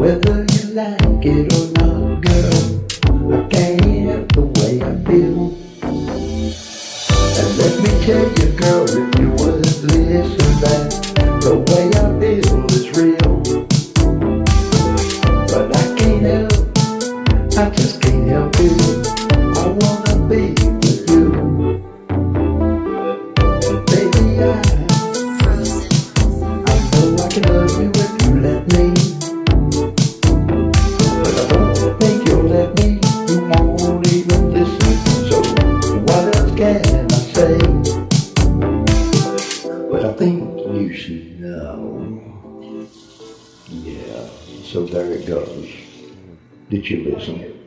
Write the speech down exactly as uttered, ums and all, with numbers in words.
Whether you like it or not, girl, I can't help the way I feel. And let me tell you, girl, if you would listen, that the way I feel is real. But I can't help, I just can't help it. I wanna be with you. Baby, I, I know I can love you if you let me. But I don't think you'll let me, you won't even listen. So what else can I say? But I think you should know. Yeah, so there it goes. Did you listen?